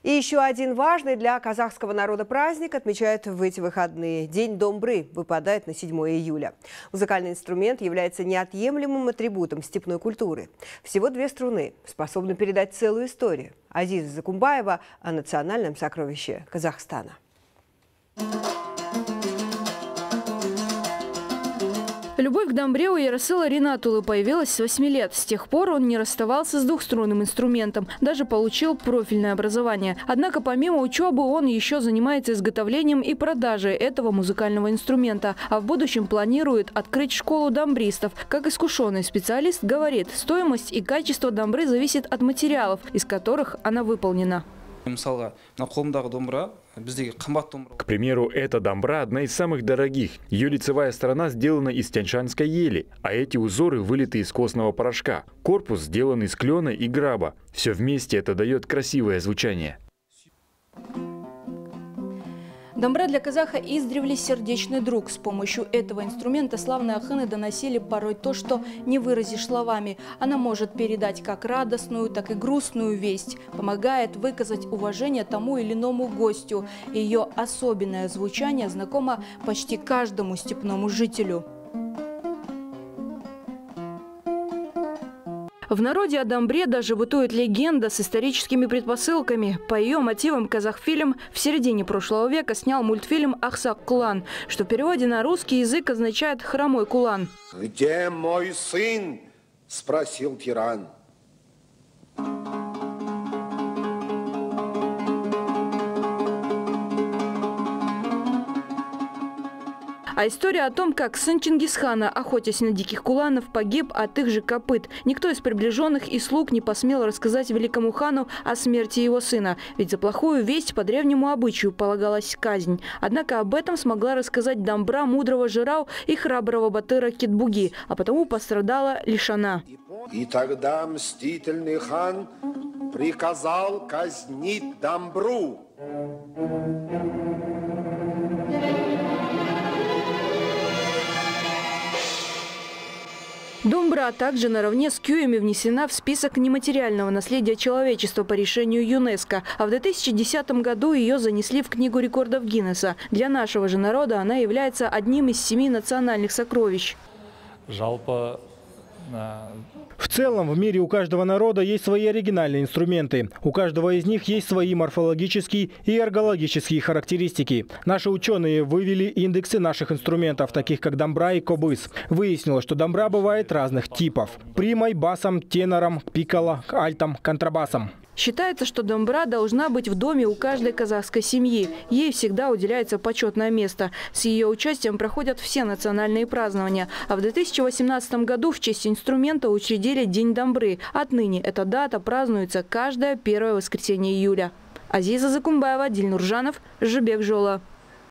И еще один важный для казахского народа праздник отмечают в эти выходные. День домбры выпадает на 7 июля. Музыкальный инструмент является неотъемлемым атрибутом степной культуры. Всего 2 струны способны передать целую историю. Азиза Закумбаева о национальном сокровище Казахстана. Любовь к домбре у Ярасыла Ринатулы появилась с 8 лет. С тех пор он не расставался с двухструнным инструментом, даже получил профильное образование. Однако помимо учебы он еще занимается изготовлением и продажей этого музыкального инструмента. А в будущем планирует открыть школу домбристов. Как искушенный специалист говорит, стоимость и качество домбры зависит от материалов, из которых она выполнена. К примеру, эта домбра одна из самых дорогих. Ее лицевая сторона сделана из тяньшанской ели, а эти узоры вылиты из костного порошка. Корпус сделан из клена и граба. Все вместе это дает красивое звучание. Домбра для казаха издревле сердечный друг. С помощью этого инструмента славные ахыны доносили порой то, что не выразишь словами. Она может передать как радостную, так и грустную весть. Помогает выказать уважение тому или иному гостю. Ее особенное звучание знакомо почти каждому степному жителю. В народе о домбре даже бытует легенда с историческими предпосылками. По ее мотивам казахфильм в середине прошлого века снял мультфильм «Ахсак Кулан», что в переводе на русский язык означает «хромой кулан». «Где мой сын?» – спросил тиран. А история о том, как сын Чингисхана, охотясь на диких куланов, погиб от их же копыт. Никто из приближенных и слуг не посмел рассказать великому хану о смерти его сына. Ведь за плохую весть по древнему обычаю полагалась казнь. Однако об этом смогла рассказать домбра мудрого Жирау и храброго батыра Китбуги, а потому пострадала лишь она. И тогда мстительный хан приказал казнить домбру. Домбра также наравне с кюями внесена в список нематериального наследия человечества по решению ЮНЕСКО. А в 2010 году ее занесли в Книгу рекордов Гиннесса. Для нашего же народа она является одним из 7 национальных сокровищ. В целом, в мире у каждого народа есть свои оригинальные инструменты. У каждого из них есть свои морфологические и эргологические характеристики. Наши ученые вывели индексы наших инструментов, таких как домбра и кобыз. Выяснилось, что домбра бывает разных типов. Примой, басом, тенором, пикколо, альтом, контрабасом. Считается, что домбра должна быть в доме у каждой казахской семьи. Ей всегда уделяется почетное место. С ее участием проходят все национальные празднования. А в 2018 году в честь инструмента учредили День домбры. Отныне эта дата празднуется каждое первое воскресенье июля. Азиза Закумбаева, Дильнур Жанов, Жибек Жола.